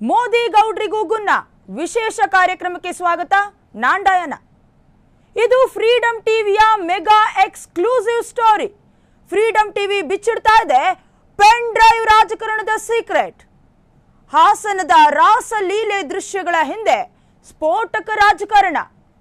ಮೋದಿ ಗೌಡ್ರಿಗೂ ಗುನ್ನ ವಿಶೇಷ ಕಾರ್ಯಕ್ರಮಕ್ಕೆ ಸ್ವಾಗತ. ನಾಂಡಾಯನ ಇದು ಫ್ರೀಡಂ ಟಿವಿಯ mega exclusive story. Freedom TV ಬಿಚ್ಚಿಡ್ತಾ ಇದೆ ಪೆನ್ ಡ್ರೈವ್ ರಾಜಕಾರಣದ ಸೀಕ್ರೆಟ್. ಹಾಸನದ ರಾಸಲೀಲೆ ದೃಶ್ಯಗಳ ಹಿಂದೆ ಸ್ಫೋಟಕ ರಾಜಕಾರಣ.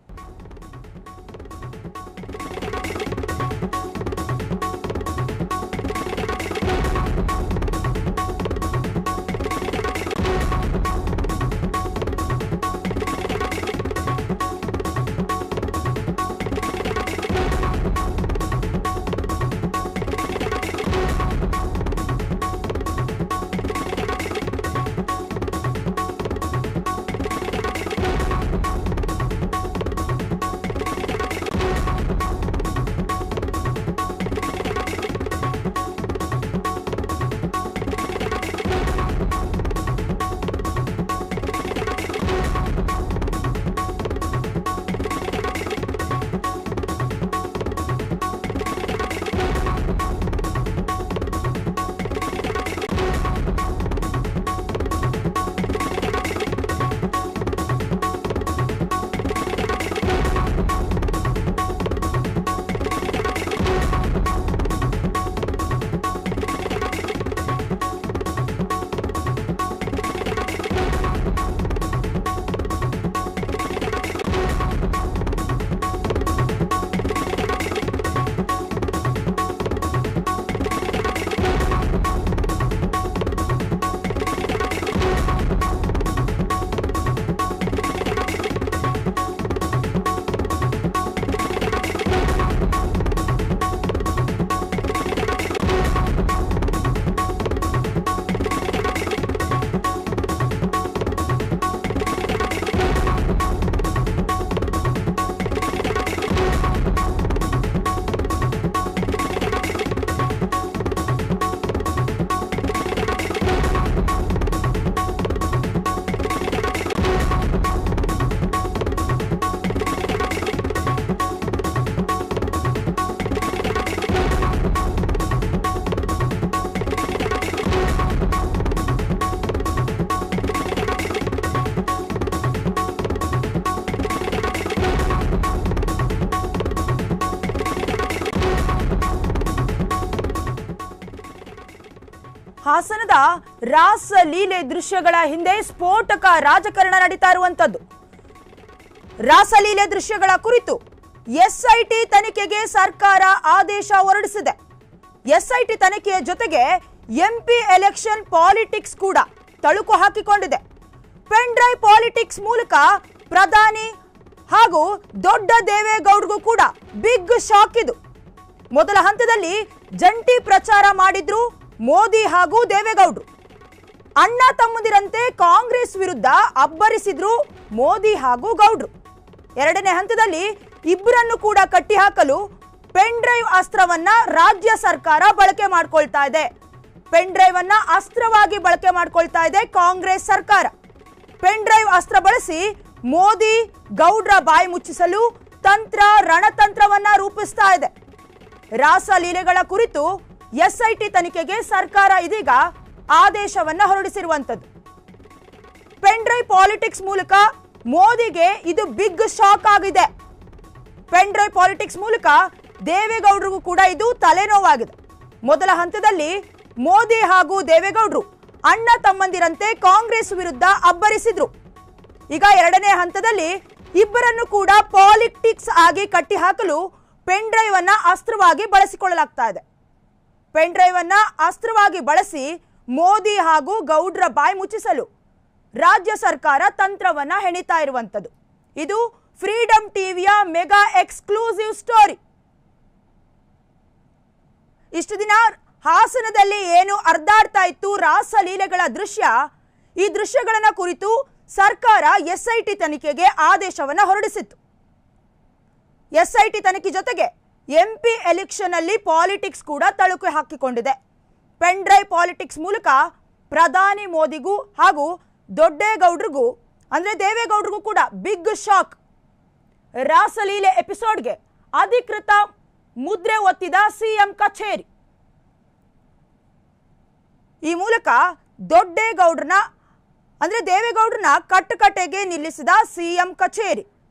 ಹಾಸನದ ರಾಸಲೀಲೆ ದೃಶ್ಯಗಳ ಹಿಂದೆ ಸ್ಫೋಟಕ ರಾಜಕಾರಣ ನಡೀತಾ ಇರುವಂತದ್ದು. ರಾಸಲೀಲೆ ದೃಶ್ಯಗಳ ಕುರಿತು ಎಸ್ಐಟಿ ತನಿಖೆಗೆ ಸರ್ಕಾರ ಆದೇಶ ಹೊರಡಿಸಿದೆ. ಎಸ್ಐಟಿ ತನಿಖೆಯ ಜೊತೆಗೆ ಎಂಪಿ ಎಲೆಕ್ಷನ್ ಪಾಲಿಟಿಕ್ಸ್ ಕೂಡ ತಳುಕು ಹಾಕಿಕೊಂಡಿದೆ. ಪೆನ್ ಡ್ರೈವ್ ಪಾಲಿಟಿಕ್ಸ್ ಮೂಲಕ ಪ್ರಧಾನಿ ಹಾಗೂ ದೊಡ್ಡ ದೇವೇಗೌಡರಿಗೂ ಕೂಡ ಬಿಗ್ ಶಾಕ್ ಇದು. ಮೊದಲ ಹಂತದಲ್ಲಿ ಜಂಟಿ ಪ್ರಚಾರ ಮಾಡಿದ್ರು ಮೋದಿ ಹಾಗೂ ದೇವೇಗೌಡರು. ಅಣ್ಣ ತಮ್ಮಂದಿರಂತೆ ಕಾಂಗ್ರೆಸ್ ವಿರುದ್ಧ ಅಬ್ಬರಿಸಿದ್ರು ಮೋದಿ ಹಾಗೂ ಗೌಡ್ರು. ಎರಡನೇ ಹಂತದಲ್ಲಿ ಇಬ್ಬರನ್ನು ಕೂಡ ಕಟ್ಟಿಹಾಕಲು ಪೆನ್ ಡ್ರೈವ್ ಅಸ್ತ್ರವನ್ನ ರಾಜ್ಯ ಸರ್ಕಾರ ಬಳಕೆ ಮಾಡ್ಕೊಳ್ತಾ ಇದೆ. ಪೆನ್ ಡ್ರೈವ್ ಅನ್ನ ಅಸ್ತ್ರವಾಗಿ ಬಳಕೆ ಮಾಡ್ಕೊಳ್ತಾ ಇದೆ ಕಾಂಗ್ರೆಸ್ ಸರ್ಕಾರ. ಪೆನ್ ಡ್ರೈವ್ ಅಸ್ತ್ರ ಬಳಸಿ ಮೋದಿ ಗೌಡ್ರ ಬಾಯಿ ಮುಚ್ಚಿಸಲು ರಣತಂತ್ರವನ್ನ ರೂಪಿಸ್ತಾ ಇದೆ. ರಾಸಲೀಲೆಗಳ ಕುರಿತು ಎಸ್ಐಟಿ ತನಿಖೆಗೆ ಸರ್ಕಾರ ಇದೀಗ ಆದೇಶವನ್ನ ಹೊರಡಿಸಿರುವಂತದ್ದು. ಪೆನ್ ಡ್ರೈವ್ ಪಾಲಿಟಿಕ್ಸ್ ಮೂಲಕ ಮೋದಿಗೆ ಇದು ಬಿಗ್ ಶಾಕ್ ಆಗಿದೆ. ಪೆನ್ ಡ್ರೈವ್ ಪಾಲಿಟಿಕ್ಸ್ ಮೂಲಕ ದೇವೇಗೌಡರಿಗೂ ಕೂಡ ಇದು ತಲೆನೋವಾಗಿದೆ. ಮೊದಲ ಹಂತದಲ್ಲಿ ಮೋದಿ ಹಾಗೂ ದೇವೇಗೌಡರು ಅಣ್ಣ ತಮ್ಮಂದಿರಂತೆ ಕಾಂಗ್ರೆಸ್ ವಿರುದ್ಧ ಅಬ್ಬರಿಸಿದ್ರು. ಈಗ ಎರಡನೇ ಹಂತದಲ್ಲಿ ಇಬ್ಬರನ್ನು ಕೂಡ ಪಾಲಿಟಿಕ್ಸ್ ಆಗಿ ಕಟ್ಟಿಹಾಕಲು ಪೆನ್ ಡ್ರೈವ್ ಅನ್ನ ಅಸ್ತ್ರವಾಗಿ ಬಳಸಿಕೊಳ್ಳಲಾಗ್ತಾ ಇದೆ. ಪೆನ್ ಡ್ರೈವ್ ಅನ್ನ ಅಸ್ತ್ರವಾಗಿ ಬಳಸಿ ಮೋದಿ ಹಾಗೂ ಗೌಡ್ರ ಬಾಯಿ ಮುಚ್ಚಿಸಲು ರಾಜ್ಯ ಸರ್ಕಾರ ತಂತ್ರವನ್ನ ಹೆಣಿತಾ ಇರುವಂತದ್ದು. ಇದು ಫ್ರೀಡಂ ಟಿವಿಯ ಮೆಗಾ ಎಕ್ಸ್ಕ್ಲೂಸಿವ್ ಸ್ಟೋರಿ. ಇಷ್ಟು ದಿನ ಹಾಸನದಲ್ಲಿ ಏನು ಅರ್ಧಾಡ್ತಾ ಇತ್ತು ರಾಸಲೀಲೆಗಳ ದೃಶ್ಯ, ಈ ದೃಶ್ಯಗಳನ್ನ ಕುರಿತು ಸರ್ಕಾರ ಎಸ್ಐಟಿ ತನಿಖೆಗೆ ಆದೇಶವನ್ನ ಹೊರಡಿಸಿತ್ತು. ಎಸ್ಐಟಿ ತನಿಖೆ ಜೊತೆಗೆ ಎಂಪಿ ಎಲೆಕ್ಷನ್ ಅಲ್ಲಿ ಪಾಲಿಟಿಕ್ಸ್ ಕೂಡ ತಳುಕು ಹಾಕಿಕೊಂಡಿದೆ. ಪೆನ್ ಡ್ರೈವ್ ಪಾಲಿಟಿಕ್ಸ್ ಮೂಲಕ ಪ್ರಧಾನಿ ಮೋದಿಗೂ ಹಾಗೂ ದೊಡ್ಡೇಗೌಡರಿಗೂ ಅಂದ್ರೆ ದೇವೇಗೌಡರಿಗೂ ಕೂಡ ಬಿಗ್ ಶಾಕ್. ರಾಸಲೀಲೆ ಎಪಿಸೋಡ್ಗೆ ಅಧಿಕೃತ ಮುದ್ರೆ ಒತ್ತಿದ ಸಿಎಂ ಕಚೇರಿ. ಈ ಮೂಲಕ ದೊಡ್ಡೇಗೌಡರನ್ನ ಅಂದ್ರೆ ದೇವೇಗೌಡರನ್ನ ಕಟ್ಟಕಟೆಗೆ ನಿಲ್ಲಿಸಿದ ಸಿಎಂ ಕಚೇರಿ.